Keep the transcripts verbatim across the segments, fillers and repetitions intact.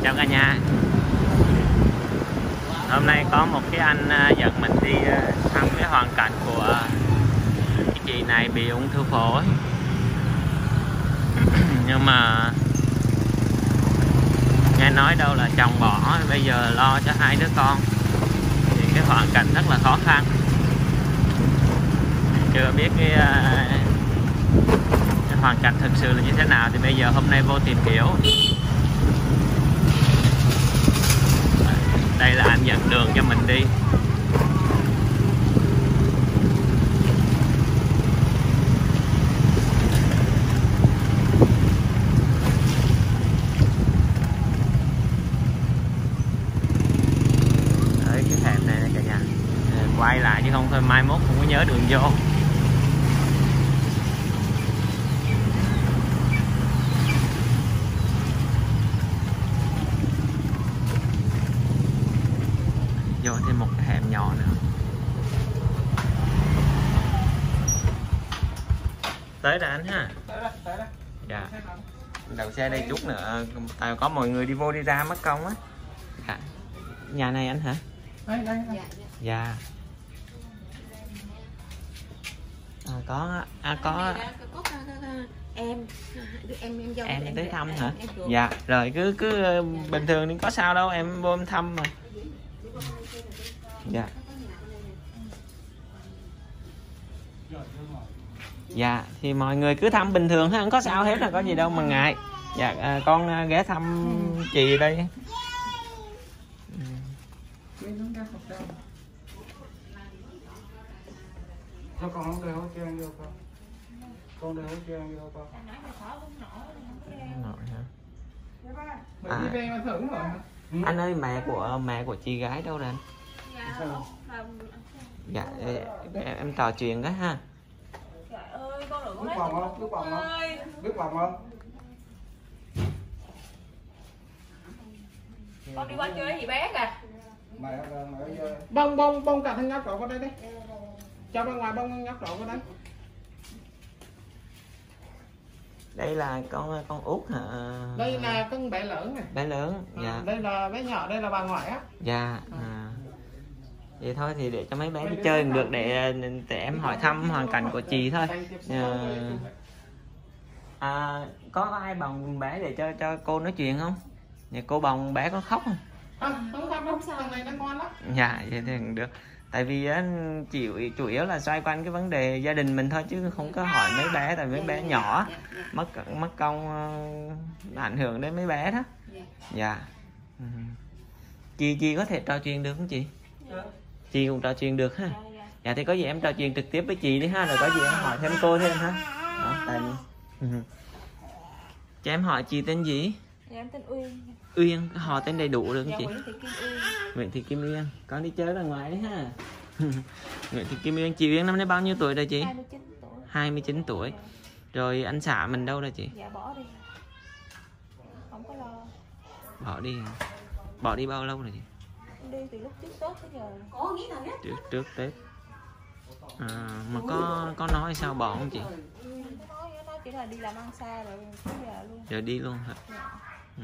Chào cả nhà. Hôm nay có một cái anh dẫn mình đi thăm cái hoàn cảnh của cái chị này bị ung thư phổi. Nhưng mà nghe nói đâu là chồng bỏ, bây giờ lo cho hai đứa con thì cái hoàn cảnh rất là khó khăn. Chưa biết cái, cái hoàn cảnh thực sự là như thế nào thì bây giờ hôm nay vô tìm hiểu. Đây là anh dẫn đường cho mình đi. Ở cái hẻm này cả nhà, quay lại chứ không thôi mai mốt không có nhớ đường vô. Vô thêm một cái hẻm nhỏ nữa. Tới rồi anh ha. Tới đó, tới đó. Dạ. Đậu xe đây chút nữa, tại có mọi người đi vô đi ra mất công á. Dạ. Nhà này anh hả? Đây, đây, đây. Dạ. À, có à, có em em em dâu em tới thăm hả? Dạ. Rồi cứ cứ bình thường thì có sao đâu, em vô em thăm mà. Dạ. Dạ thì mọi người cứ thăm bình thường ha, không có sao hết, là có gì đâu mà ngại. Dạ à, con ghé thăm chị đây. Cho con không đeo cho anh vô con. Con đeo cho anh vô con. Nội hả? À. Anh ơi, mẹ của mẹ của chị gái đâu rồi anh? Dạ em, em trò chuyện đó ha. Trời ơi, con đừng có Nước nói bồng không? Nước bồng không? Nước bồng không? Con đi qua chơi gì bé kìa. Mẹ mẹ bông bông bông cả thằng nhóc trộn vào đây đi. Cho bên ngoài bông nhóc trộn vào đây. Đây là con con út hả? Đây là con bé lớn này. Bé lớn. Dạ. À, đây là bé nhỏ, đây là bà ngoại á. Dạ. À. Vậy thôi thì để cho mấy bé đi chơi được, để để em hỏi thăm hoàn cảnh của chị thôi. À, à, có ai bồng bé để cho cho cô nói chuyện không? Nhà cô bồng bé có khóc không? Không, không khóc đâu, thằng này nó ngoan lắm. Dạ vậy thì được. Tại vì á, chịu chủ yếu là xoay quanh cái vấn đề gia đình mình thôi, chứ không có hỏi mấy bé, tại mấy bé nhỏ mất mất công ảnh hưởng đến mấy bé đó. Dạ. Ừ. Chị chị có thể trò chuyện được không chị? Chị cũng trò chuyện được ha. Dạ thì có gì em trò chuyện trực tiếp với chị đi ha, rồi có gì em hỏi thêm cô thêm ha. Đó, tại vì... Cho em hỏi chị tên gì? Dạ em tên Uyên. Uyên, họ tên đầy đủ được không Dạ, chị? Nguyễn Thị Kim Uyên. Nguyễn Thị Kim Uyên, con đi chơi ra ngoài đấy ha. Nguyễn Thị Kim Uyên, chị Uyên năm nay bao nhiêu tuổi rồi chị? hai mươi chín tuổi. hai mươi chín tuổi. Rồi anh xã mình đâu rồi chị? Dạ bỏ đi. Không có lo. Bỏ đi hả? Bỏ đi bao lâu rồi chị? Đi từ lúc trước Tết tới giờ. Có nghĩ nào nhất? Trước trước Tết. À, mà có có nói sao bỏ không chị? Ừ, nói nó chỉ là đi làm ăn xa rồi tới giờ luôn. Rồi đi luôn hả? Dạ. Ừ.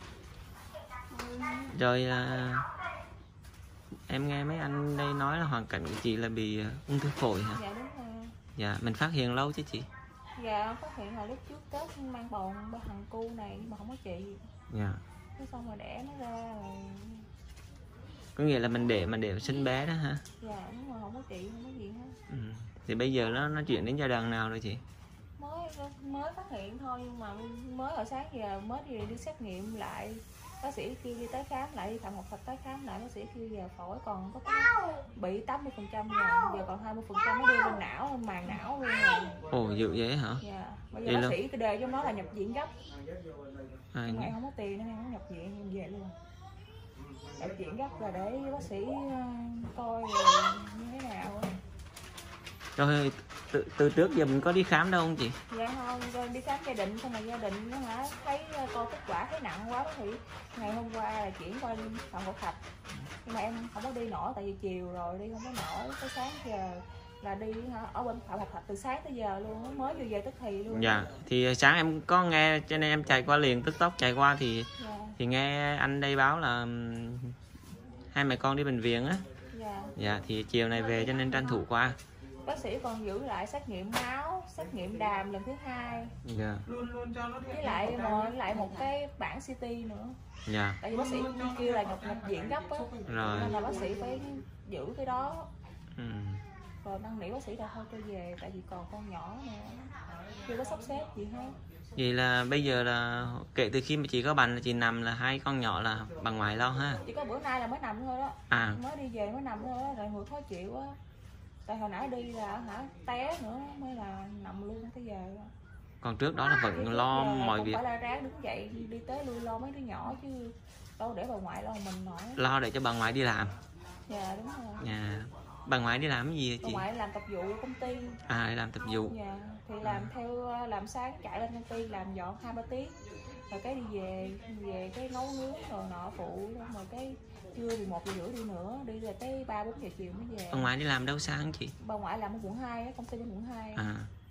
Rồi à, em nghe mấy anh đây nói là hoàn cảnh của chị là bị ung thư phổi hả? Dạ đúng rồi. Dạ, mình phát hiện lâu chứ chị? Dạ phát hiện là lúc trước Tết mang bầu ba thằng cu này nhưng mà không có trị. Dạ. Cái xong rồi đẻ nó ra rồi. Có nghĩa là mình để mà để sinh bé đó hả? Dạ đúng rồi, không có trị, không có gì hết. Ừ. Thì bây giờ nó nó chuyển đến giai đoạn nào rồi chị? Mới mới phát hiện thôi, nhưng mà mới hồi sáng giờ mới đi đi xét nghiệm lại. Bác sĩ kêu đi tái khám lại, đi thăm một thạch tái khám lại, bác sĩ kêu giờ phổi còn có cái bị tám mươi phần trăm rồi, giờ còn hai mươi phần trăm mới đưa lên não, màng não luôn rồi. Ồ dữ vậy hả? Dạ. Bây giờ bác luôn. Sĩ cái đề cho nó là nhập viện gấp. À, nhưng mà em không có tiền nên em không nhập viện, em về luôn. Nhập viện gấp là để bác sĩ coi như thế nào. Rồi từ, từ trước giờ mình có đi khám đâu không chị? Dạ không, rồi đi khám gia đình, xong rồi gia đình nó hả thấy coi kết quả thấy nặng quá thì ngày hôm qua là chuyển qua phòng phẫu thuật. Nhưng mà em không có đi nổi tại vì chiều rồi đi không có nổi, tới sáng giờ là đi ở bên Phạm Ngọc Thạch từ sáng tới giờ luôn, mới vừa về tức thì luôn. Dạ, thì sáng em có nghe cho nên em chạy qua liền, tức tốc chạy qua thì Dạ. thì nghe anh đây báo là hai mẹ con đi bệnh viện á. Dạ. Dạ, thì chiều này về cho nên tranh thủ qua. Bác sĩ còn giữ lại xét nghiệm máu, xét nghiệm đàm lần thứ hai. Dạ. Luôn luôn cho nó Với lại một lại một cái bảng xê tê nữa. Dạ. Tại vì bác sĩ kêu là nhập nhập viện gấp á, Rồi. nên là bác sĩ phải giữ cái đó. Ừ. Rồi năn nỉ bác sĩ là thôi cho về, tại vì còn con nhỏ nữa, chưa có sắp xếp gì hết. Vậy là bây giờ là kể từ khi mà chị có bệnh là chị nằm là hai con nhỏ là bà ngoại lo ha? Chỉ có bữa nay là mới nằm thôi đó. À. Mới đi về mới nằm thôi đó, rồi người khó chịu á. Tại hồi nãy đi là hả té nữa mới là nằm luôn tới giờ. Còn trước đó là vẫn lo mọi việc. Không phải là ráng đứng dậy đi tới lui lo mấy đứa nhỏ chứ đâu để bà ngoại lo mình nổi. Lo để cho bà ngoại đi làm. Dạ đúng rồi. Dạ. Bà ngoại đi làm cái gì Bà chị? ngoại làm tập vụ ở công ty. À, làm tập vụ. Dạ, thì làm theo làm sáng chạy lên công ty làm dọn hai ba tiếng. Rồi cái đi về về cái nấu nướng rồi nọ phụ, rồi cái trưa mười một giờ rưỡi đi nữa, đi rồi tới ba bốn giờ chiều mới về. Bà ngoại đi làm đâu sáng chị? Bà ngoại làm ở quận hai á, công ty bên quận hai. À.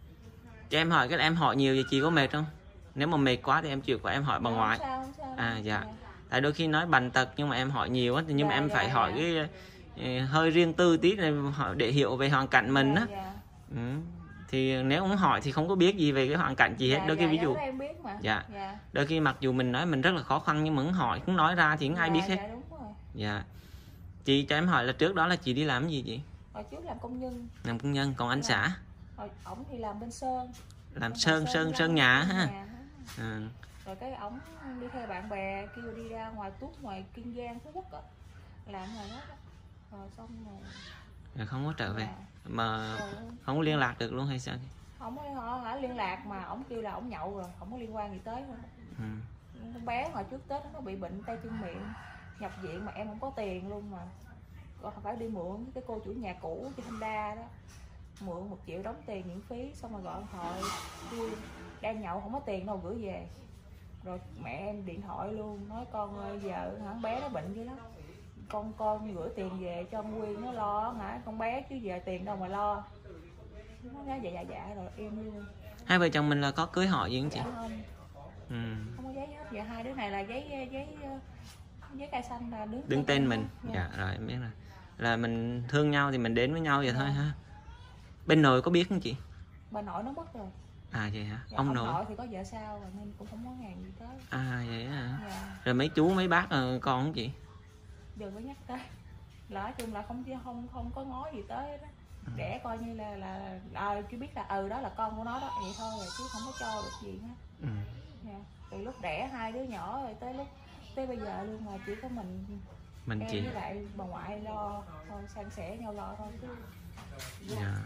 Cho em hỏi cái em hỏi nhiều vậy chị có mệt không? Nếu mà mệt quá thì em chịu của em hỏi bà Dạ, ngoại. không sao, không sao. À dạ. Dạ. Tại đôi khi nói bệnh tật nhưng mà em hỏi nhiều á, nhưng Dạ, mà em dạ, phải dạ. hỏi cái uh, hơi riêng tư tí này để hiểu về hoàn cảnh mình á. Dạ, dạ. Ừ. Thì nếu không hỏi thì không có biết gì về cái hoàn cảnh chị hết. Dạ, Đôi khi dạ, ví dụ dạ, em biết mà. Dạ. Dạ. Đôi khi mặc dù mình nói mình rất là khó khăn nhưng mà không hỏi, không nói ra thì không ai Dạ, biết hết. dạ, đúng rồi. Dạ. Chị cho em hỏi là trước đó là chị đi làm cái gì chị? Hồi trước làm công nhân. Làm công nhân, còn anh Dạ. xã? Hồi ổng thì làm bên sơn. Làm Bên sơn sơn sơn nhà ha. Nhà. À. Rồi cái ổng đi theo bạn bè kêu đi ra ngoài Tuốt, ngoài Kiên Giang, Phú Quốc á, làm ngoài đó, rồi xong rồi Rồi không có trở về. dạ. Mà Rồi không có liên lạc được luôn hay sao? không có họ hả liên lạc mà ổng kêu là ổng nhậu rồi không có liên quan gì tới nữa. Ừ. Con bé hồi trước Tết nó bị bệnh tay chân miệng nhập viện mà em không có tiền luôn, mà còn phải đi mượn cái cô chủ nhà cũ cho Honda đó, mượn một triệu đóng tiền miễn phí, xong rồi gọi điện thoại kêu đang nhậu không có tiền đâu gửi về. Rồi mẹ em điện thoại luôn nói con ơi giờ hả bé nó bệnh dữ lắm, con con gửi tiền về cho ông Quyên nó lo hả con bé chứ giờ tiền đâu mà lo. Nó nói dạ dạ dạ rồi em luôn. Hai vợ chồng mình là có cưới họ gì không chị? Dạ không. Ừ. Không có giấy hết. Dạ hai đứa này là giấy giấy giấy cây xanh là đứng Đứng tên mình. Dạ. Dạ rồi em biết rồi. Là mình thương nhau thì mình đến với nhau vậy dạ. thôi ha. Bên nội có biết không chị? Bà nội nó mất rồi. À vậy hả? Dạ, ông, ông nội. nội thì có vợ sao rồi nên cũng không có ngàn gì tới. À vậy hả? Dạ. Rồi mấy chú mấy bác uh, con không chị? Đừng có nhắc tới. Nói chung là không không không có ngó gì tới đó. Ừ. Để coi như là là à, chỉ biết là ừ đó là con của nó đó vậy thôi rồi chứ không có cho được gì hết. Ừ. Dạ. Từ lúc đẻ hai đứa nhỏ rồi tới lúc tới bây giờ luôn mà chỉ có mình mình em chị với lại bà ngoại lo thôi, san sẻ nhau lo thôi chứ. Dạ. Yeah.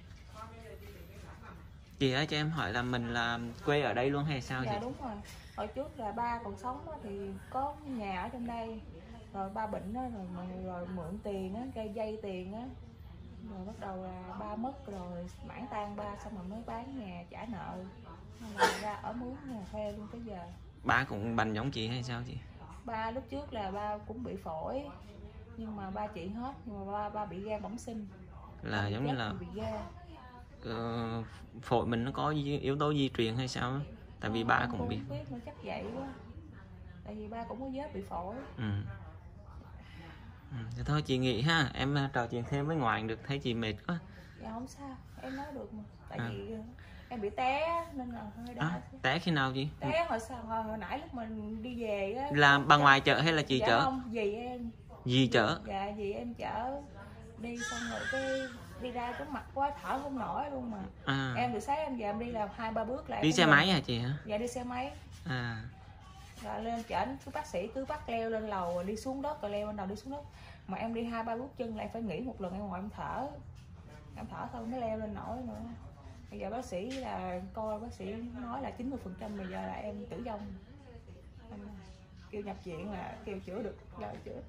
Chị ơi cho em hỏi là mình là quê ở đây luôn hay sao? Dạ vậy? đúng rồi. Hồi trước là ba còn sống đó, thì có nhà ở trong đây. Rồi ba bệnh đó, rồi, rồi mượn tiền á, cây dây tiền á. Rồi bắt đầu là ba mất rồi mãn tan ba xong rồi mới bán nhà trả nợ. Nên là ra ở mướn nhà thuê luôn tới giờ. Ba cũng bệnh giống chị hay sao chị? Ba lúc trước là ba cũng bị phổi nhưng mà ba trị hết, nhưng mà ba ba bị gan bẩm sinh. Là giống như là bị gan. Uh, phổi mình nó có yếu tố di truyền hay sao? Tại vì Không, ba cũng bị. Không biết, nó chắc vậy quá. Tại vì ba cũng có vết bị phổi. Ừ. Ừ. Thì thôi chị nghĩ ha, em trò chuyện thêm với ngoại được thấy chị mệt quá. Dạ không sao, em nói được mà. Tại à. vì em bị té nên là hơi đau. À, té khi nào chị? Té hồi sao hồi, hồi nãy lúc mình đi về á. Là bà ngoại chở hay là chị dạ chở? Không, dì em. Dì chở? Dạ dì em chở. Đi xong rồi cái đi ra cái mặt quá thở không nổi luôn mà. À. Em từ sáng em về em đi làm hai ba bước lại. Đi xe máy hả chị hả? Dạ đi xe máy. À. Rồi lên chở cứ bác sĩ cứ bắt leo lên lầu rồi đi xuống đất rồi leo lên đầu đi xuống đất. Mà em đi hai ba bước chân lại phải nghỉ một lần em ngồi em thở. Em thở xong mới leo lên nổi nữa. Bây giờ bác sĩ là coi bác sĩ nói là chín mươi phần trăm bây giờ là em tử vong. Em kêu nhập viện là kêu chữa được là chữa.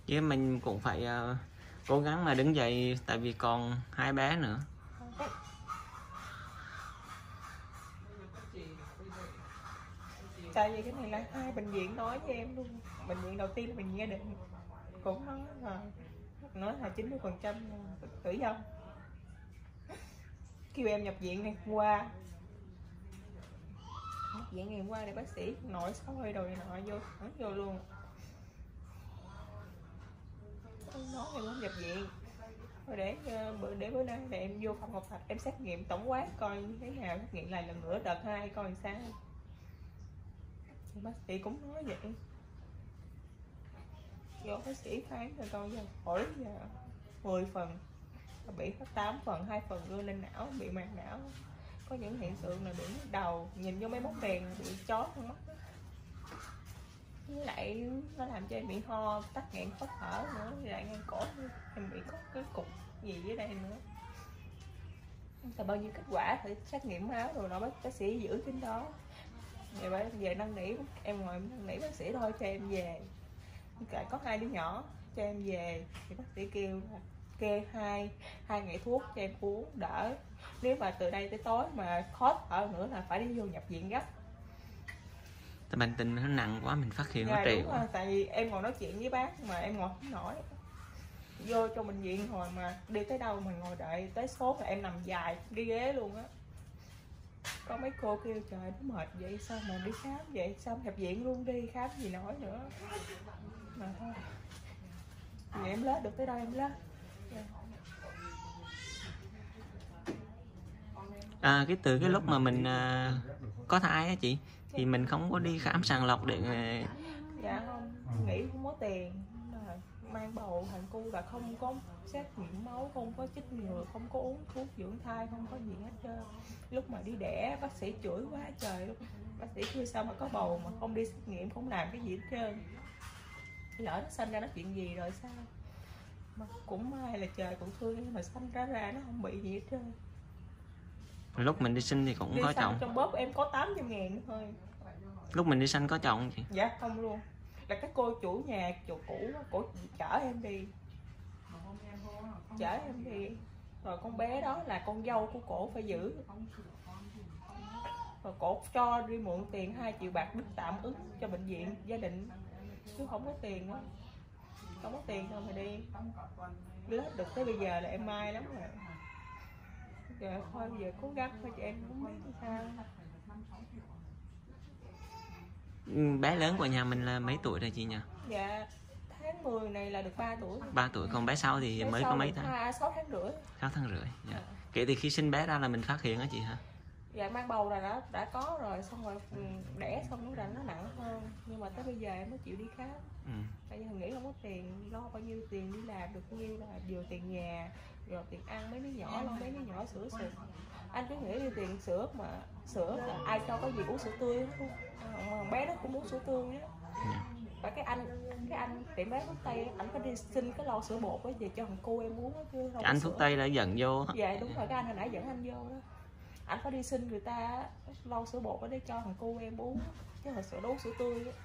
Chứ mình cũng phải uh, cố gắng mà đứng dậy, tại vì còn hai bé nữa. Tại vì cái này là hai bệnh viện nói với em luôn. Bệnh viện đầu tiên là bệnh viện gia đình cũng nói là nói là chín mươi phần trăm tử vong. Kêu em nhập viện ngày qua nhập viện ngày qua để bác sĩ nội soi đồ này nọ vô thẳng vô luôn. Nói em không nhập viện rồi để bữa để bữa nay là em vô phòng học em xét nghiệm tổng quát coi như thế nào, xét nghiệm lại lần nữa đợt hai coi sao. Thì bác sĩ cũng nói vậy. Vô bác sĩ phán là con giờ phổi giờ mười phần, bị hết tám phần, hai phần đưa lên não, bị màng não, có những hiện tượng là bị nhức đầu, nhìn vô mấy bóng đèn bị chói con mắt. Với lại nó làm cho em bị ho, tắc nghẹn khó thở nữa, với lại ngang cổ em bị có cái cục gì dưới đây nữa. Là bao nhiêu kết quả phải xét nghiệm máu rồi nó bác sĩ giữ trên đó. Về bác về năn nỉ em, ngồi năn nỉ bác sĩ thôi cho em về. Tại có hai đứa nhỏ cho em về thì bác sĩ kêu là kê hai hai ngày thuốc cho em uống đỡ. Nếu mà từ đây tới tối mà khó thở nữa là phải đi vô nhập viện gấp. Tại bệnh tình nó nặng quá mình phát hiện nó Dạ, trễ đúng quá. rồi, tại vì em còn nói chuyện với bác mà em ngồi không nổi. Vô trong bệnh viện hồi mà đi tới đâu mà ngồi đợi tới số là em nằm dài đi ghế luôn á. Có mấy cô kêu trời nó mệt vậy sao mà đi khám vậy, sao nhập viện luôn đi, khám gì nổi nữa. Mà thôi vậy em lết được tới đâu em lết. À, cái từ cái lúc mà mình à, có thai á chị thì mình không có đi khám sàng lọc để. Dạ không, nghĩ không có tiền, mang bầu thằng cu là không có xét nghiệm máu, không có chích ngừa, không có uống thuốc dưỡng thai, không có gì hết trơn. Lúc mà đi đẻ bác sĩ chửi quá trời luôn, bác sĩ kêu sao mà có bầu mà không đi xét nghiệm, không làm cái gì hết trơn, lỡ nó sinh ra nó chuyện gì rồi sao. Mà cũng may là trời cũng thương nhưng mà sinh ra ra nó không bị gì hết trơn. Lúc mình đi sinh thì cũng đi có chồng. Trong bóp em có tám trăm ngàn nữa thôi. Lúc mình đi sinh có chồng chị? Dạ không luôn, là cái cô chủ nhà chủ cũ cổ chở em đi chở em đi rồi con bé đó là con dâu của cổ phải giữ, rồi cổ cho đi mượn tiền hai triệu bạc đức tạm ứng cho bệnh viện gia đình, chứ không có tiền đó, không có tiền đâu mà đi. Lết được tới bây giờ là em may lắm rồi. Giờ thôi bây giờ cố gắng thôi chị, em không biết sao. Bé lớn của nhà mình là mấy tuổi rồi chị nhỉ? Dạ tháng mười này là được ba tuổi. ba tuổi, còn bé sau thì bé mới có mấy tháng? sáu tháng rưỡi. sáu tháng rưỡi. Dạ. Kể từ khi sinh bé ra là mình phát hiện hả chị hả? Dạ mang bầu là đã đã có rồi, xong rồi đẻ xong nó nó nặng hơn, nhưng mà tới bây giờ em mới chịu đi khám. Ừ. Tại vì thằng nghĩ không có tiền, lo bao nhiêu tiền đi làm được bao nhiêu là vừa tiền nhà, rồi tiền ăn mấy đứa nhỏ, lo mấy đứa nhỏ sữa sữa. Anh cứ nghĩ đi tiền sữa mà sữa là ai cho có gì uống sữa tươi đó, mà bé nó cũng uống sữa tươi á. Và cái anh cái anh tiệm bán thuốc tây ảnh phải đi xin cái lon sữa bột đó về cho thằng cô em uống đó, chứ không. Anh thuốc tây đã dẫn vô. Dạ đúng rồi, cái anh hồi nãy dẫn anh vô đó, ảnh phải đi xin người ta lon sữa bột để cho thằng cô em uống, chứ hồi sữa uống sữa tươi đó.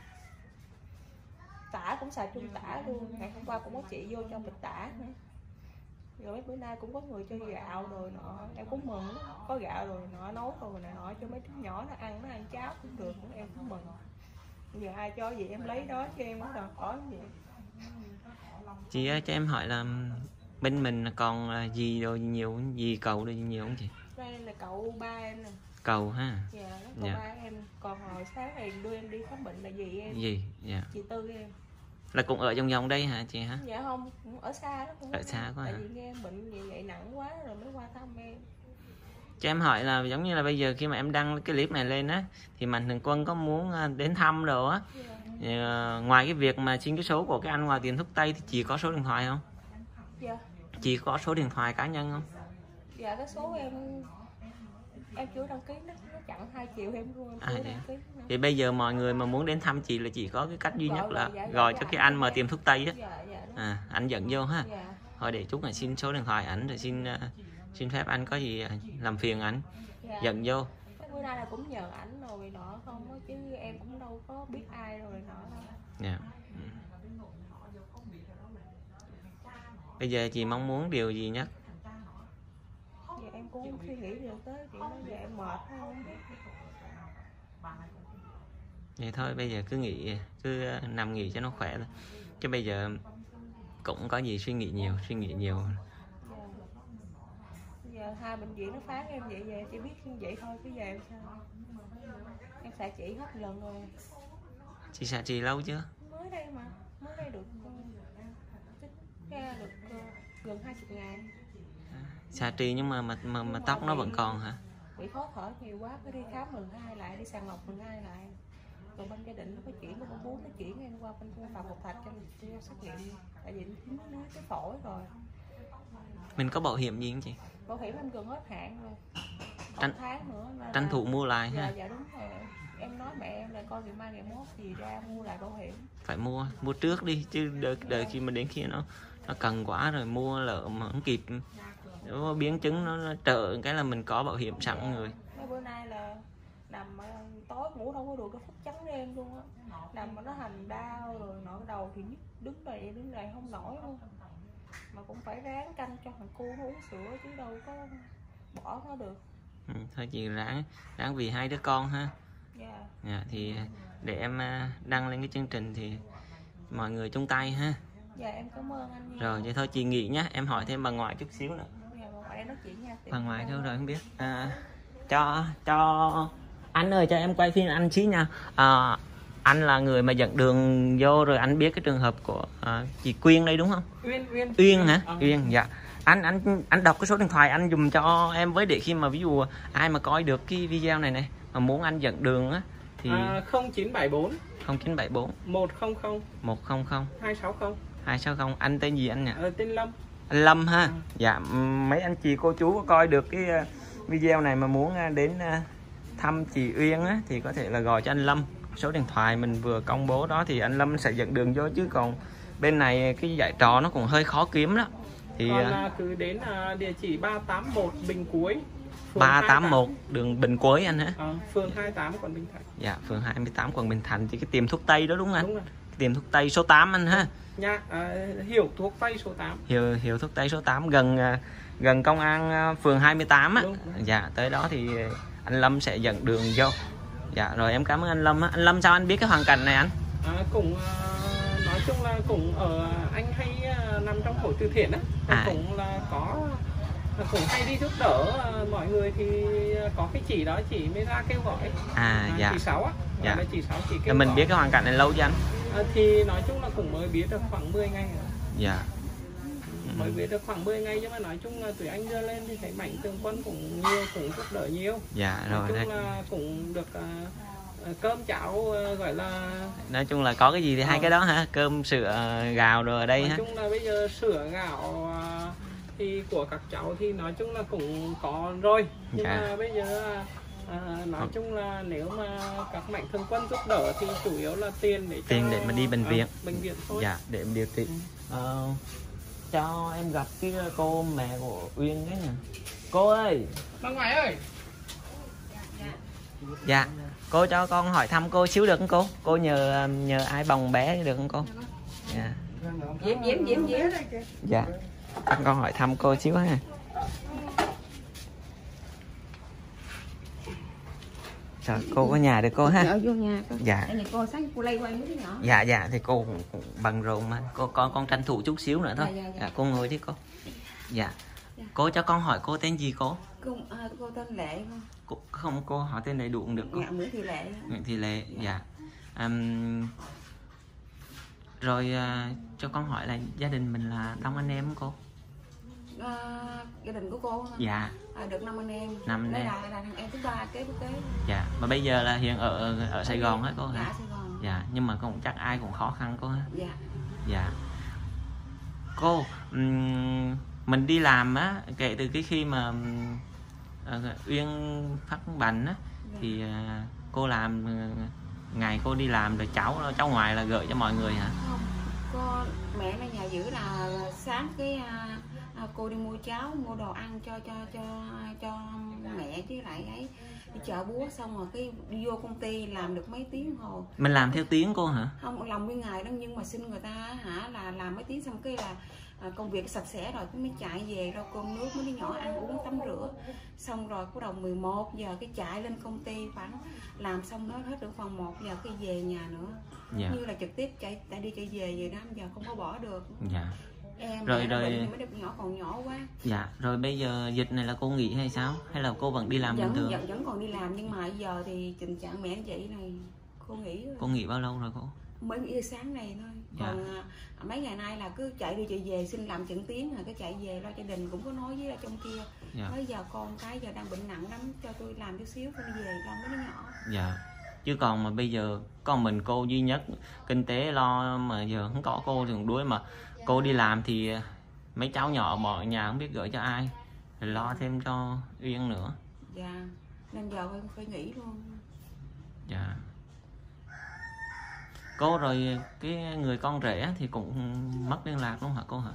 Tả cũng xài chung tả luôn, ngày hôm qua cũng có chị vô cho bịch tả nữa. Rồi mấy bữa nay cũng có người cho gạo rồi nọ, em cũng mừng đó. Có gạo rồi nọ nấu rồi này nọ cho mấy đứa nhỏ nó ăn, nó ăn cháo cũng được nữa, em cũng mừng. Giờ ai cho gì em lấy đó cho em, nó đòi hỏi gì. Chị ơi cho em hỏi là bên mình còn gì rồi nhiều, gì cầu rồi nhiều không chị? Đây là cậu ba em nè. Cầu ha. Dạ, đó, cậu dạ. ba em. Còn hồi sáng này đưa em đi khám bệnh là gì em? Gì? Dạ. Chị Tư em. Là cũng ở vòng vòng đây hả chị hả? Dạ không, ở xa đó. Ở xa quá hả? Tại vì nghe em bệnh vậy, vậy nặng quá rồi mới qua thăm em. Cho em hỏi là giống như là bây giờ khi mà em đăng cái clip này lên á thì Mạnh Thường Quân có muốn đến thăm đồ á, dạ. Ngoài cái việc mà xin cái số của cái anh ngoài tiền thuốc tây thì chị có số điện thoại không? Dạ. Chị có số điện thoại cá nhân không? Dạ cái số em em chưa đăng ký, nó, nó chặn hai triệu em luôn, em chưa à, đăng ký nữa. Thì bây giờ mọi người mà muốn đến thăm chị là chỉ có cái cách duy gọi, nhất là gọi, dạ, gọi dạ, cho dạ, cái anh dạ, mà tiệm thuốc tây á. Dạ, dạ, à, anh dẫn vô ha. Dạ. Thôi để chút là xin số điện thoại ảnh rồi xin uh, xin phép anh có gì làm phiền ảnh. Dạ. Dẫn vô. Cái bữa nay là cũng nhờ ảnh rồi nọ không đó, chứ em cũng đâu có biết ai rồi nọ đâu. Dạ. Bây giờ chị mong muốn điều gì nhất? Giờ em cũng không suy nghĩ được tới chuyện đó, giờ em mệt không. Vậy thôi bây giờ cứ nghỉ, cứ nằm nghỉ cho nó khỏe thôi. Chứ bây giờ cũng có gì suy nghĩ nhiều, suy nghĩ nhiều. Giờ, giờ hai bệnh viện nó phán em vậy, về chỉ biết như vậy thôi, cứ về em sao? Em xạ trị hết lần rồi. Chị xạ trị lâu chưa? Mới đây mà, mới đây được ra được gần hai mươi ngày. Xạ trị nhưng mà mà mà, mà tóc nó vẫn còn hả? Bị khó thở nhiều quá, phải đi khám lần hai lại, đi sàng lọc lần hai lại. Rồi bên gia đình nó có chuyển, nó cũng muốn nó chuyển em qua bên phòng Ngọc Thạch cho mình xét nghiệm, tại vì nó nói cái phổi rồi. Mình có bảo hiểm gì không chị? Bảo hiểm em gần hết hạn rồi. Tranh, tháng nữa tranh thủ mua lại dạ, ha. dạ đúng rồi. Em nói mẹ em là coi ngày mai ngày mốt gì ra mua lại bảo hiểm. Phải mua, mua trước đi chứ đợi, đợi khi mà đến khi nó nó cần quá rồi mua lỡ mà không kịp. Nếu biến chứng nó, nó trợ cái là mình có bảo hiểm sẵn người. Mấy bữa nay là nằm tối ngủ không có được cái phút trắng đen luôn á. Nằm mà nó hành đau rồi nọ đầu thì nhức, đứng đây đứng đây không nổi luôn. Mà cũng phải ráng canh cho thằng cu nó uống sữa chứ đâu có bỏ nó được. Ừ, thôi chị ráng ráng vì hai đứa con ha. Dạ. Dạ, thì để em đăng lên cái chương trình thì mọi người chung tay ha. Dạ em cảm ơn anh nha. Rồi vậy thôi chị nghỉ nhá, em hỏi thêm bà ngoại chút xíu nữa. Dạ, bà ngoại nói chuyện nha. Bà ngoại đâu rồi không biết. À, cho cho anh ơi cho em quay phim anh xí nha. À, anh là người mà dẫn đường vô rồi anh biết cái trường hợp của à, chị Quyên đây đúng không? Uyên Uyên. Uyên hả? À. Uyên dạ. Anh anh anh đọc cái số điện thoại anh dùng cho em với, để khi mà ví dụ ai mà coi được cái video này này mà muốn anh dẫn đường á thì À, không chín bảy bốn không chín bảy bốn một không không một không không hai sáu không hai sáu không. Anh tên gì anh nhỉ? Ờ, tên Lâm. Anh Lâm ha. À. Dạ, mấy anh chị cô chú có coi được cái video này mà muốn đến thăm chị Uyên á thì có thể là gọi cho anh Lâm. Số điện thoại mình vừa công bố đó thì anh Lâm sẽ dẫn đường vô, chứ còn bên này cái giải trò nó cũng hơi khó kiếm đó. Thì Còn là cứ đến uh, địa chỉ ba tám một Bình Cuối, ba tám mốt đường Bình Cuối anh hả? À, phường hai mươi tám quận Bình Thạnh. Dạ, phường hai mươi tám quận Bình Thạnh, thì cái tiệm thuốc Tây đó đúng không anh? Đúng rồi. Tiệm thuốc Tây số tám anh ha. Nhà à, Hiểu thuốc Tây số tám. Hiệu hiệu thuốc Tây số tám, gần gần công an phường hai mươi tám á. Dạ, tới đó thì anh Lâm sẽ dẫn đường vô. Dạ, rồi em cảm ơn anh Lâm á. Anh Lâm sao anh biết cái hoàn cảnh này anh? À, cũng uh, nói chung là cũng ở anh hay uh, nằm trong hội từ thiện á, à. cũng là có cũng hay đi giúp đỡ uh, mọi người, thì có cái chị đó chị mới ra kêu gọi. À, à dạ. Chị Sáu á. Dạ. Là chị Sáu chị kêu mình gọi. biết cái hoàn cảnh này lâu chưa anh? À, thì nói chung là cũng mới biết được khoảng mười ngày rồi. Dạ. Mới biết được khoảng mười ngày, nhưng mà nói chung là tụi anh đưa lên thì thấy Mạnh Thường Quân cũng nhiều, cũng giúp đỡ nhiều. Dạ rồi. Nói chung là cũng được uh, cơm cháo uh, gọi là nói chung là có cái gì thì hai ờ. cái đó hả? Cơm sữa gạo rồi ở đây nói ha. Nói chung là bây giờ sữa gạo uh, thì của các cháu thì nói chung là cũng có rồi, nhưng dạ. mà bây giờ uh, nói chung là nếu mà các Mạnh Thường Quân giúp đỡ thì chủ yếu là tiền để tiền cho, để mà đi bệnh viện. uh, bệnh viện thôi. Dạ, để điều trị. Ừ. Ờ, cho em gặp cái cô mẹ của Uyên cái nè. Cô ơi. Bà ngoại ơi. Dạ, cô cho con hỏi thăm cô xíu được không cô? Cô nhờ nhờ ai bồng bé được không cô? Dạ. Diễm Diễm Diễm Diễm. Dạ. Con hỏi thăm cô xíu ha. Rồi, cô có nhà được cô ha? Ở vô nhà cô. Dạ. Đây này cô sáng cô lay qua mấy đứa nhỏ. Dạ dạ thì cô cũng, cũng bằng rộn mà. Cô con con tranh thủ chút xíu nữa thôi. Dạ, dạ, dạ. Dạ, cô ngồi đi cô. Dạ. Dạ. Cô cho con hỏi cô tên gì cô? Cô, à, cô tên Lệ không? Cô, không, cô hỏi tên đầy đủ cũng được cô. Dạ, Nguyễn Thị Lệ. Nguyễn Thị Lệ. Dạ. Um, rồi uh, cho con hỏi là gia đình mình là đông anh em không cô? À, gia đình của cô hả? Dạ. À, được năm anh em. Năm anh em. Là, là thằng em thứ ba kế tiếp kế. Dạ. Mà bây giờ là hiện ở ở Sài Gòn hả cô hả? Dạ, Sài Gòn. Dạ. Nhưng mà cũng chắc ai cũng khó khăn cô ha. Dạ. Dạ. Cô, um, mình đi làm á, kể từ cái khi mà uh, Uyên phát bệnh á, dạ. thì uh, cô làm uh, ngày cô đi làm rồi cháu cháu ngoài là gửi cho mọi người hả? Không, cô mẹ ở nhà giữ là sáng cái à, cô đi mua cháo, mua đồ ăn cho cho cho cho mẹ với lại ấy, đi chợ búa xong rồi cái đi vô công ty làm được mấy tiếng hồ. Mình làm theo tiếng cô hả? Không, làm nguyên ngày đó, nhưng mà xin người ta hả là làm mấy tiếng xong cái là à, công việc sạch sẽ rồi cái mới chạy về rau cơm nước mấy đứa nhỏ ăn uống tắm rửa, xong rồi bắt đầu mười một giờ cái chạy lên công ty khoảng làm xong nó hết được khoảng một giờ cái về nhà nữa. Dạ. Như là trực tiếp chạy tại đi chạy về về năm giờ không có bỏ được. Dạ. Em rồi rồi mấy đứa nhỏ còn nhỏ quá. Dạ. Rồi bây giờ dịch này là cô nghỉ hay sao, hay là cô vẫn đi làm vẫn, bình thường? Vẫn, vẫn còn đi làm, nhưng mà giờ thì tình trạng mẹ vậy này cô nghỉ rồi. Cô nghỉ bao lâu rồi cô? Mới nghỉ sáng này thôi. Dạ. Còn à, mấy ngày nay là cứ chạy đi chạy về, xin làm chừng tiếng rồi cái chạy về lo gia đình, cũng có nói với trong kia. Dạ. Nói giờ con cái giờ đang bệnh nặng lắm, cho tôi làm chút xíu tôi về lo mấy đứa nhỏ. Dạ. Chứ còn mà bây giờ còn mình cô duy nhất, kinh tế lo mà giờ không có cô thì cũng đuối, mà cô đi làm thì mấy cháu nhỏ mọi nhà không biết gửi cho ai, rồi lo thêm cho Uyên nữa. Dạ. Nên giờ em phải nghỉ luôn. Dạ. Cô rồi cái người con rể thì cũng mất liên lạc luôn hả cô hả?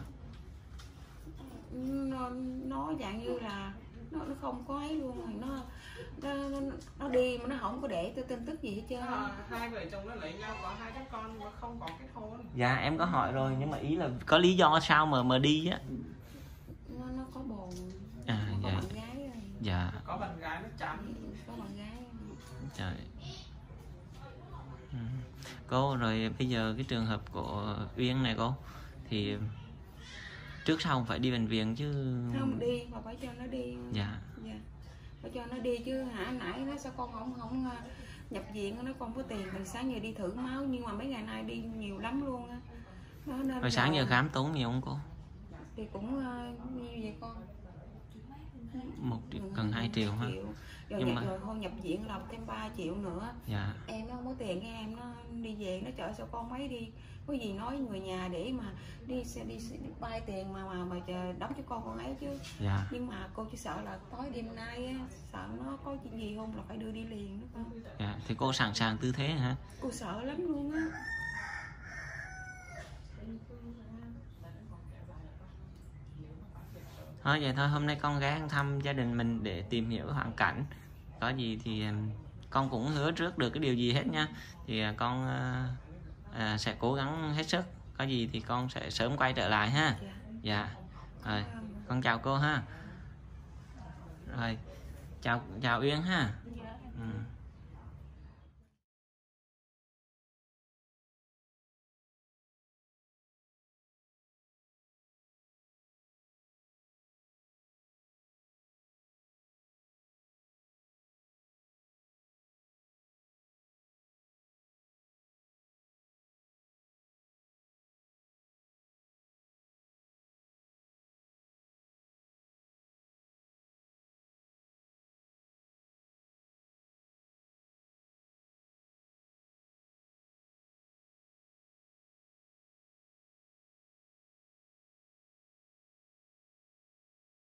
Nó, nó dạng như là nó, nó không có ấy luôn rồi, nó nó, nó nó đi mà nó không có để tôi tin tức gì hết trơn. À, hai vợ chồng nó lấy nhau có hai đứa con mà không có kết hôn. Dạ em có hỏi rồi, nhưng mà ý là có lý do sao mà mà đi á? Nó nó có bồ. À có dạ. bạn gái rồi. Dạ. Có bạn gái nó chán. Có bạn gái. Trời. Ừ. Cô rồi bây giờ cái trường hợp của Uyên này cô thì trước sau phải đi bệnh viện chứ? Không đi, mà phải cho nó đi. Dạ. Dạ. Phải cho nó đi chứ hả, nãy nó sao con không không nhập viện, nó con có tiền mình sáng giờ đi thử máu, nhưng mà mấy ngày nay đi nhiều lắm luôn á. Nó nên rồi sáng giờ khám tốn nhiều không cô? Thì cũng uh, như vậy con. Một triệu, gần hai triệu ha. Rồi, nhưng nhập, mà rồi thôi nhập viện là thêm ba triệu nữa. Dạ. Em nó không có tiền, em nó đi về nó chở sao con mấy đi, có gì nói người nhà để mà đi đi, đi, đi bay tiền mà mà mà chờ đóng cho con con ấy chứ. Dạ. Nhưng mà cô chỉ sợ là tối đêm nay á, sợ nó có chuyện gì không là phải đưa đi liền đó con. Dạ. Thì cô sẵn sàng tư thế hả? Cô sợ lắm luôn á. Thôi vậy thôi, hôm nay con ghé thăm gia đình mình để tìm hiểu hoàn cảnh. Có gì thì con cũng hứa trước được cái điều gì hết nha. Thì con à, sẽ cố gắng hết sức. Có gì thì con sẽ sớm quay trở lại ha. Dạ. Dạ. Rồi, con chào cô ha. Rồi, chào chào Uyên ha.